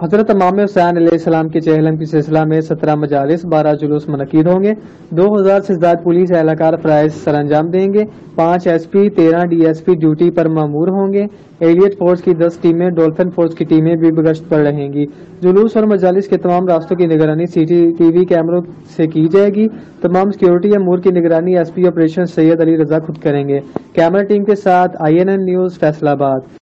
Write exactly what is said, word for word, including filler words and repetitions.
हजरत इमाम हुसैन अलैहिस्सलाम के चहलम की सिलसिला में सत्रह मजालिस बारह जुलूस मुनक़िद होंगे। दो हजार से ज्यादा पुलिस एहलकार फ़राइज़ सर अंजाम देंगे। पाँच एस पी तेरह डी एस पी ड्यूटी पर मामूर होंगे। एलियट फोर्स की दस टीमें, डॉल्फिन फोर्स की टीमें भी गश्त पर रहेंगी। जुलूस और मजालिस के तमाम रास्तों की निगरानी सी सी टी वी कैमरों से की जाएगी। तमाम सिक्योरिटी अमूर की निगरानी S P operation Syed Ali Raza खुद करेंगे। कैमरा टीम के साथ I N N news Faisalabad.